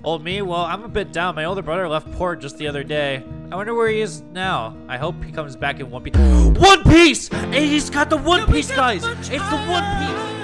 Oh, me? Well, I'm a bit down. My older brother left port just the other day. I wonder where he is now. I hope he comes back in one piece. One Piece! Hey, he's got the One Piece, guys! It's the One Piece!